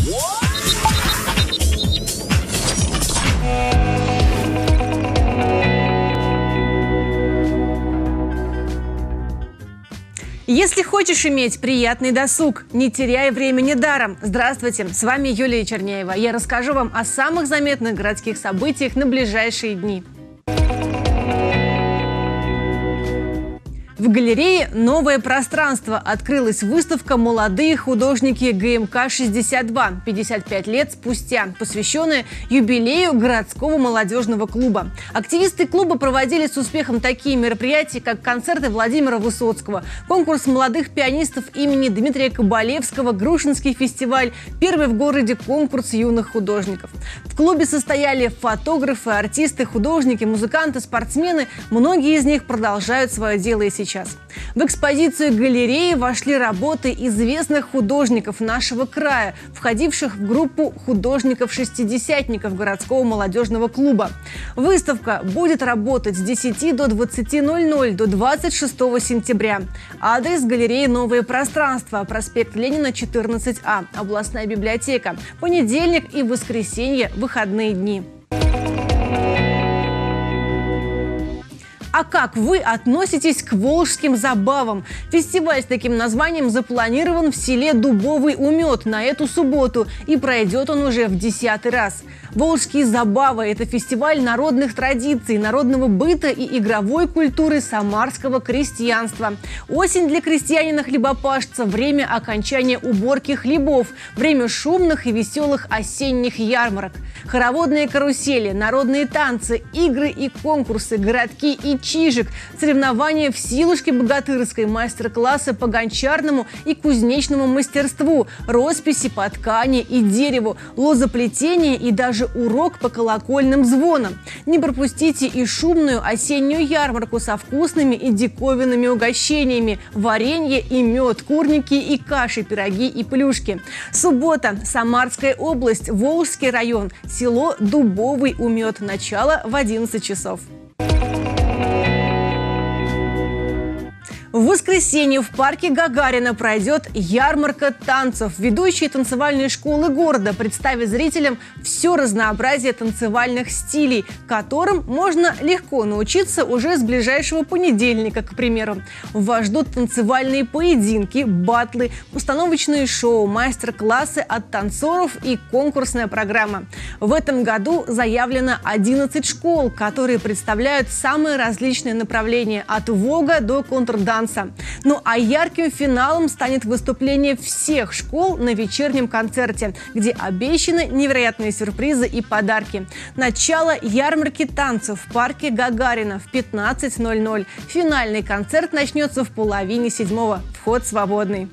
Если хочешь иметь приятный досуг, не теряй времени даром. Здравствуйте, с вами Юлия Черняева. Я расскажу вам о самых заметных городских событиях на ближайшие дни. В галерее «Новое пространство» открылась выставка «Молодые художники ГМК-62» 55 лет спустя, посвященная юбилею городского молодежного клуба. Активисты клуба проводили с успехом такие мероприятия, как концерты Владимира Высоцкого, конкурс молодых пианистов имени Дмитрия Кабалевского, Грушинский фестиваль, первый в городе конкурс юных художников. В клубе состояли фотографы, артисты, художники, музыканты, спортсмены. Многие из них продолжают свое дело и сейчас. В экспозицию галереи вошли работы известных художников нашего края, входивших в группу художников-шестидесятников городского молодежного клуба. Выставка будет работать с 10 до 20:00 до 26 сентября. Адрес галереи «Новое пространство», проспект Ленина, 14А, областная библиотека. Понедельник и воскресенье – выходные дни. А как вы относитесь к волжским забавам? Фестиваль с таким названием запланирован в селе Дубовый Умет на эту субботу, и пройдет он уже в 10-й раз. Волжские забавы – это фестиваль народных традиций, народного быта и игровой культуры самарского крестьянства. Осень для крестьянина-хлебопашца – время окончания уборки хлебов, время шумных и веселых осенних ярмарок. Хороводные карусели, народные танцы, игры и конкурсы, городки и чижик, соревнования в силушке богатырской, мастер-классы по гончарному и кузнечному мастерству, росписи по ткани и дереву, лозоплетение и даже урок по колокольным звонам. Не пропустите и шумную осеннюю ярмарку со вкусными и диковинными угощениями, варенье и мед, курники и каши, пироги и плюшки. Суббота, Самарская область, Волжский район, село Дубовый Умет, начало в 11 часов. В воскресенье в парке Гагарина пройдет ярмарка танцев. Ведущие танцевальной школы города представят зрителям все разнообразие танцевальных стилей, которым можно легко научиться уже с ближайшего понедельника, к примеру. Вас ждут танцевальные поединки, батлы, постановочные шоу, мастер-классы от танцоров и конкурсная программа. В этом году заявлено 11 школ, которые представляют самые различные направления от вога до контрданса. Ну а ярким финалом станет выступление всех школ на вечернем концерте, где обещаны невероятные сюрпризы и подарки. Начало ярмарки танцев в парке Гагарина в 15:00. Финальный концерт начнется в 6:30. Вход свободный.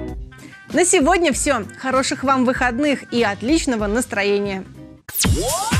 На сегодня все. Хороших вам выходных и отличного настроения.